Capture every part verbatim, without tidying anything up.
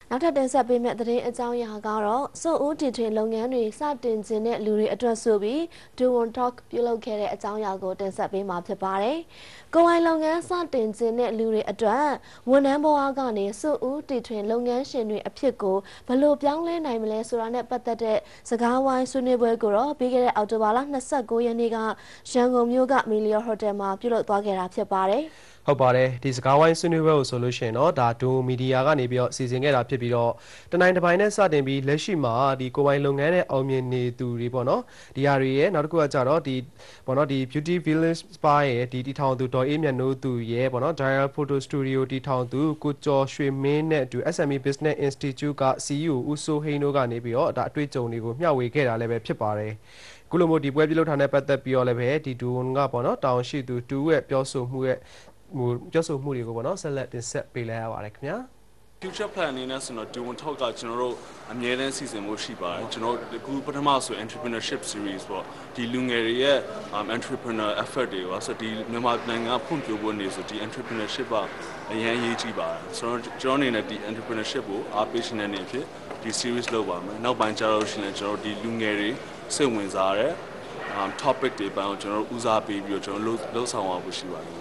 နောက်ထပ်တင်ဆက်ပေးမယ့်သတင်းအကြောင်းအရာကတော့စိုးဦးတီထွင်လုပ်ငန်းတွေစတင်ခြင်းနဲ့လူတွေအတွက်ဆိုပြီး Do One Talk ပြုလုပ်ခဲ့တဲ့အကြောင်းအရာကိုတင်ဆက်ပေးမှာဖြစ်ပါတယ်။ကိုယ်ပိုင်လုပ်ငန်းစတင်ခြင်းနဲ့လူတွေအတွက်ဝန်ထမ်းဘဝကနေစိုးဦးတီထွင်လုပ်ငန်းရှင်တွေအဖြစ်ကိုဘယ်လိုပြောင်းလဲနိုင်မလဲဆိုတာနဲ့ပတ်သက်တဲ့စကားဝိုင်းဆွေးနွေးပွဲကိုတော့ပြီးခဲ့တဲ့အောက်တိုဘာလ၂၉ရက်နေ့ကရန်ကုန်မြို့ကမီလီယောဟိုတယ်မှာပြုလုပ်သွားခဲ့တာဖြစ်ပါတယ်။ဟုတ်ပါတယ်ဒီစကားဝိုင်းဆွေးနွေးပွဲကိုဆိုလို့ရှိရင်တော့ဒါဒိုမီဒီယာကနေပြီးတော့စီစဉ်ခဲ့တာဖြစ်ပြီးတော့တနိုင်တစ်ပိုင်းနဲ့စတင်ပြီးလက်ရှိမှာဒီကိုပိုင်လုပ်ငန်းနဲ့အောင်မြင်နေသူတွေပေါ့နော်ဒီဟာတွေရဲ့နောက်တစ်ခုကကြတော့ဒီပေါ့နော်ဒီ Beauty Village Spa ရဲ့ဒီတီထောင်သူဒေါ်အေးမြတ်နိုးသူရဲ့ပေါ့နော် Dial Photo Studio တီထောင်သူကိုကျော်ရွှေမင်းနဲ့အတူ S M E Business Institute က C E O ဦးစိုးဟိန်းတို့ကနေပြီးတော့ဒါအတွေ့အကြုံတွေကိုမျှဝေခဲ့တာလည်းပဲဖြစ်ပါတယ်ခုလိုမျိုးဒီပွဲပြုလုပ်ထားတဲ့ပတ်သက်ပြီးတော့လည်းပဲဒီဒူဝန်ကပေါ့နော်တောင်ရှိသူတူရဲ့ပြောဆိုမှုရဲ့ဟိုပြောဆိုမှုတွေကိုပေါ့နော်ဆက်လက်တင်ဆက်ပေးလိုက်ရပါတယ်ခင်ဗျာ future plan အနေနဲ့ဆိုတော့ Do One Talk ကကျွန်တော်တို့အမြဲတမ်းစီစဉ်မှုရှိပါတယ်ကျွန်တော်အခုပထမဆို entrepreneurship series ပေါ့ဒီလူငယ်တွေရဲ့ entrepreneur effort တွေပါဆိုဒီမြန်မာနိုင်ငံဖွံ့ဖြိုးဖို့နေဆိုဒီ entrepreneurship ကအရင်ရေးကြည့်ပါတယ်ဆိုတော့ကျွန်တော်အနေနဲ့ဒီ entrepreneurship ကိုအားပေးရှင်တဲ့နေဖြစ်ဒီ series လုပ်ပါမယ်နောက်ပိုင်းကျတော့ရှင်လည်းကျွန်တော်ဒီလူငယ်တွေစိတ်ဝင်စားတဲ့ topic တွေပန်းကိုကျွန်တော်ဦးစားပေးပြီးတော့ကျွန်တော်လှုပ်ဆောင်အောင်ရှိပါတယ်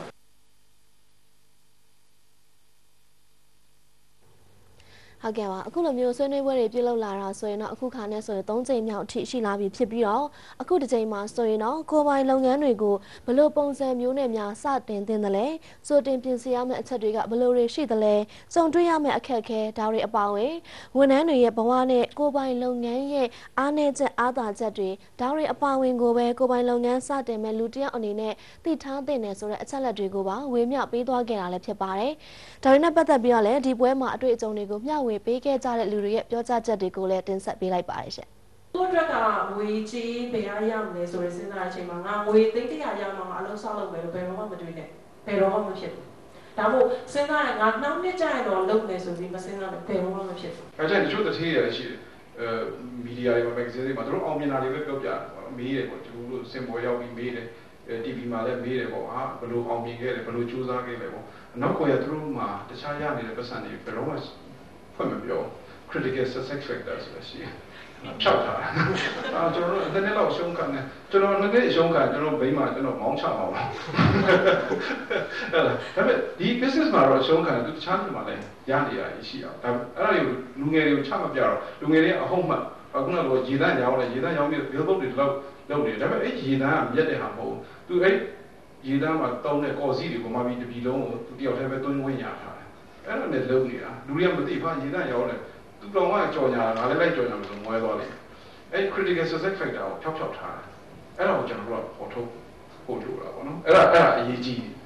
ဟုတ်ကဲ့ပါအခုလိုမျိုးဆွေးနွေးပွဲတွေပြုလုပ်လာတာဆိုရင်တော့အခုခါနဲ့ဆိုရင်၃ချိန်မြောက်အထိရှိလာပြီဖြစ်ပြီးတော့အခုတစ်ချိန်မှာဆိုရင်တော့ကိုယ်ပိုင်လုပ်ငန်းတွေကိုဘယ်လိုပုံစံမျိုးနဲ့များစတင်သင့်တယ်လဲစိုးတင်ပြင်ဆင်ရမယ့်အချက်တွေကဘယ်လိုတွေရှိသလဲစုံတွေ့ရမယ့်အခက်အခဲဒါတွေအပါအဝင်ဝန်ထမ်းတွေရဲ့ဘဝနဲ့ကိုယ်ပိုင်လုပ်ငန်းရဲ့အားနည်းချက်အားသာချက်တွေဒါတွေအပါအဝင်ကိုပဲကိုယ်ပိုင်လုပ်ငန်းစတင်မဲ့လူတစ်ယောက်အနေနဲ့သိထားသင့်တယ်ဆိုတဲ့အချက်လက်တွေကိုပါဝေမျှပေးသွားခဲ့တာလည်းဖြစ်ပါတယ်ဒါတွေနဲ့ပတ်သက်ပြီးတော့လည်းဒီပွဲမှာအတွေ့အကြုံတွေကိုမျှဝေပေးခဲ့ကြတဲ့လူတွေရဲ့ပြောကြားချက်တွေကိုလည်းတင်ဆက်ပေးလိုက်ပါတယ်ရှင်။သူ့အတွက်ကငွေကြီးဘယ်ရရမလဲဆိုရယ်စဉ်းစားတဲ့အချိန်မှာငါငွေသိန်းတရာရမှာအလုံးဆောက်လုပ်မယ်လို့ဘယ်တော့မှမတွေးနဲ့။ဘယ်တော့မှမဖြစ်ဘူး။ဒါမို့စဉ်းစားရင်ငါနောက်နှစ်ကျရင်တော့လုပ်မယ်ဆိုပြီးမစဉ်းစားနဲ့ဘယ်တော့မှမဖြစ်ဘူး။အဲဒါတချို့တစ်ထည့်ရရှိတယ်။အဲမီဒီယာတွေမှာမဂ္ဂဇင်းတွေမှာတို့အောင်မြင်တာတွေပဲပြောပြတယ်ပေါ့။မေးတယ်ပေါ့။သူတို့စင်ပေါ်ရောက်ပြီးမေးတယ်။ TV မှာလည်းမေးတယ်ပေါ့ဟာဘယ်လိုအောင်မြင်ခဲ့လဲဘယ်လိုကြိုးစားခဲ့လဲပေါ့။နောက်ကွယ်ကသူတို့မှာတခြားရနေတဲ့ပတ်စံတွေဘယ်တော့မှဖွင့်မပြော critical success factor ဆိုတာရှိတယ်။ဖြောက်ထားတာ။အာကျွန်တော်တို့တစ်နေ့လောက်ရှုံးခံတယ်ကျွန်တော်နှစ်နေ့ရှုံးခံကျွန်တော်ဘိန်းမှာကျွန်တော်မောင်းချအောင်ပါ။အဲ့ဒါဒါပေမဲ့ဒီ business မှာတော့ရှုံးခံတယ်သူတခြားပြည်မှာလည်းရနေရရှိအောင်ဒါအဲ့ဒါတွေကိုလူငယ်တွေကိုချမပြတော့လူငယ်တွေအဟုတ်မှအခုနကရေတန်းရောင်းတယ်ရေတန်းရောင်းပြီး billboard တွေလောက်လုပ်နေတယ်ဒါပေမဲ့အဲ့ရေတန်းကမြက်တဲ့ဟာမဟုတ်ဘူးသူအဲ့ရေတန်းမှာတောင်းတဲ့ကော်စီတွေကိုမှပြီးတပြီလုံးကိုသူတယောက်တည်းပဲတွင်းဝင်းရထားတယ်အဲ့ဒါနဲ့လုပ်နေတာလူတွေကမသိဘာရေတန်းရောင်းတယ်သူတော်ကကြော်ညာငါလည်းလိုက်ကြော်ညာလို့မွဲသွားလိမ့်အဲ့ critical success factor ကိုဖြောက်ဖြောက်ထားတယ်အဲ့ဒါကိုကျွန်တော်တို့ကပေါ်ထုတ်ဖို့လိုတာပေါ့နော်အဲ့ဒါအဲ့ဒါအရေးကြီးတယ်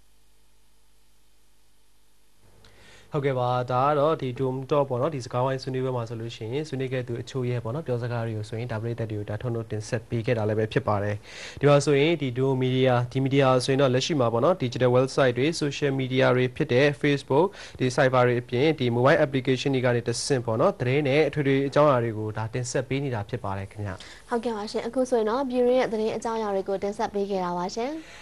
ဟုတ်ကဲ့ပါဒါကတော့ဒီ Doom Talk ပေါ့နော်ဒီစကားဝိုင်းဆွေးနွေးပွဲမှာဆိုလို့ရှိရင်ဆွေးနွေးခဲ့သူအချို့ရဲ့ပေါ့နော်ပြောစကားတွေကိုဆိုရင်ဒါပရိသတ်တွေကိုဒါထုံထုတ်တင်ဆက်ပေးခဲ့တာလည်းပဲဖြစ်ပါတယ်ဒီမှာဆိုရင်ဒီ Doom Media ဒီ media ဆိုရင်တော့လက်ရှိမှာပေါ့နော် digital website တွေ social media တွေဖြစ်တဲ့ Facebook ဒီ cyber တွေအပြင်ဒီ mobile application တွေကနေတဆင့်ပေါ့နော်သတင်းနဲ့အထွေထွေအကြောင်းအရာတွေကိုဒါတင်ဆက်ပေးနေတာဖြစ်ပါတယ်ခင်ဗျဟုတ်ကဲ့ပါရှင်အခုဆိုရင်တော့ Bureau ရဲ့သတင်းအကြောင်းအရာတွေကိုတင်ဆက်ပေးခဲ့တာပါရှင်